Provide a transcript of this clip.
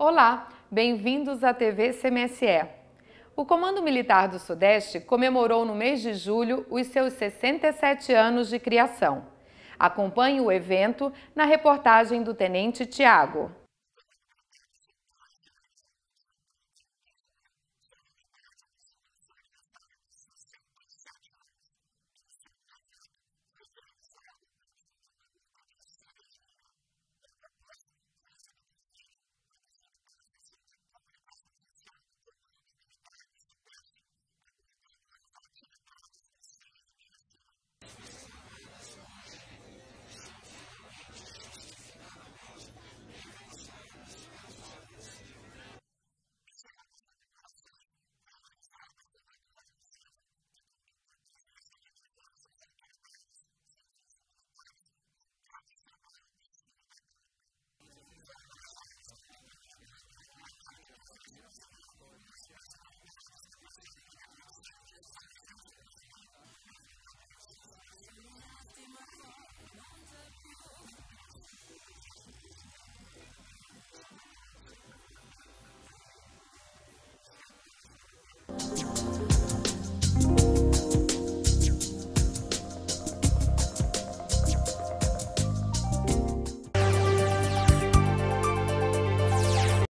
Olá, bem-vindos à TV CMSE. O Comando Militar do Sudeste comemorou no mês de julho os seus 67 anos de criação. Acompanhe o evento na reportagem do Tenente Tiago.